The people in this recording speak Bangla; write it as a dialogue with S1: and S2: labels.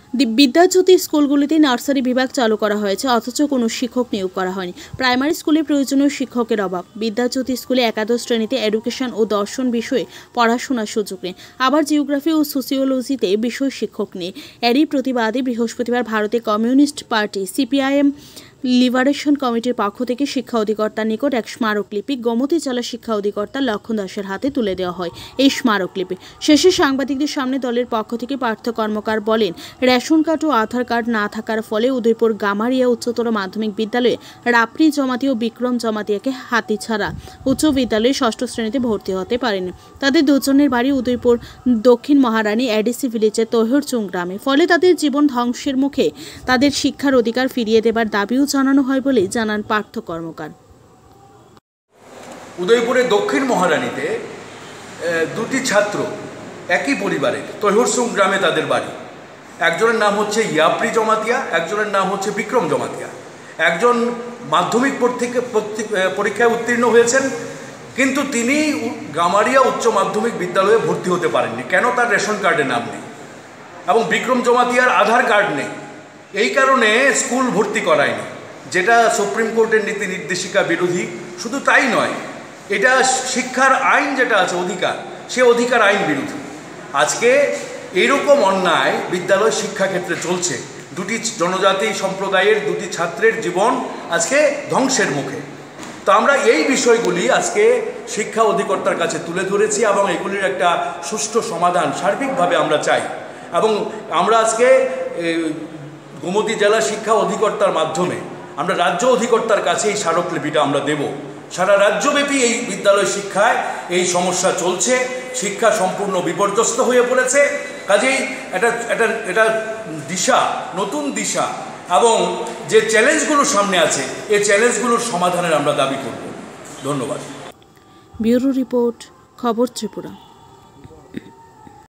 S1: বিদ্যাজ্যোতি স্কুলগুলিতে নার্সারি বিভাগ চালু করা হয়েছে, অথচ কোনো শিক্ষক নিয়োগ করা হয়নি। প্রাইমারি স্কুলে প্রয়োজনীয় শিক্ষকের অভাব। বিদ্যাজ্যোতি স্কুলে একাদশ শ্রেণীতে এডুকেশন ও দর্শন বিষয়ে পড়াশোনার সুযোগ নেই, আবার জিওগ্রাফি ও সোসিওলজিতে বিষয় শিক্ষক নেই। এরই প্রতিবাদে বৃহস্পতিবার ভারতের কমিউনিস্ট পার্টি সিপিআইএম লিবারেশন কমিটির পক্ষ থেকে শিক্ষা অধিকর্তার নিকট এক স্মারকলিপি গোমতী জেলা শিক্ষা অধিকর্তা লক্ষণ দাসের হাতে তুলে দেওয়া হয়। এই স্মারকলিপি শেষে সাংবাদিকদের সামনে দলের পক্ষ থেকে পার্থ কর্মকার বলেন, রেশন কার্ড ও আধার কার্ড না থাকার ফলে উদয়পুর গামারিয়া উচ্চতর মাধ্যমিক বিদ্যালয়ে রাপ্রি জমাতি ও বিক্রম জমাতিয়াকে হাতিছাড়া উচ্চ বিদ্যালয়ে ষষ্ঠ শ্রেণীতে ভর্তি হতে পারেনি। তাদের দুজনের বাড়ি উদয়পুর দক্ষিণ মহারানী এডিসি ভিলেজের তৈহরচুং গ্রামে। ফলে তাদের জীবন ধ্বংসের মুখে। তাদের শিক্ষার অধিকার ফিরিয়ে দেবার দাবিও জানানো হয় বলে জানান পার্থ কর্মকার।
S2: উদয়পুরের দক্ষিণ মহারানীতে দুটি ছাত্র একই পরিবারের, তৈহরচুং গ্রামে তাদের বাড়ি। একজনের নাম হচ্ছে ইয়াপ্রি জমাতিয়া, একজনের নাম হচ্ছে বিক্রম জমাতিয়া। একজন মাধ্যমিক পরীক্ষায় উত্তীর্ণ হয়েছেন, কিন্তু তিনি গামারিয়া উচ্চ মাধ্যমিক বিদ্যালয়ে ভর্তি হতে পারেননি। কেন? তার রেশন কার্ডে নাম নেই এবং বিক্রম জমাতিয়ার আধার কার্ড নেই। এই কারণে স্কুল ভর্তি করায়নি, যেটা সুপ্রিম কোর্টের নীতি নির্দেশিকা বিরোধী। শুধু তাই নয়, এটা শিক্ষার আইন যেটা আছে অধিকার, সে অধিকার আইন বিরোধী। আজকে এইরকম অন্যায় বিদ্যালয় শিক্ষাক্ষেত্রে চলছে। দুটি জনজাতি সম্প্রদায়ের দুটি ছাত্রের জীবন আজকে ধ্বংসের মুখে। তো আমরা এই বিষয়গুলি আজকে শিক্ষা অধিকর্তার কাছে তুলে ধরেছি এবং এগুলির একটা সুষ্ঠু সমাধান সার্বিকভাবে আমরা চাই। এবং আমরা আজকে গোমতী জেলা শিক্ষা অধিকর্তার মাধ্যমে আমরা রাজ্য অধিকর্তার কাছে এই স্মারকলিপিটা আমরা দেব। সারা রাজ্যব্যাপী এই বিদ্যালয় শিক্ষায় এই সমস্যা চলছে, শিক্ষা সম্পূর্ণ বিপর্যস্ত হয়ে পড়েছে। কাজেই এটা দিশা, নতুন দিশা এবং যে চ্যালেঞ্জগুলো সামনে আছে, এই চ্যালেঞ্জগুলোর সমাধানের আমরা দাবি করব। ধন্যবাদ।
S1: ব্যুরো রিপোর্ট, খবর ত্রিপুরা।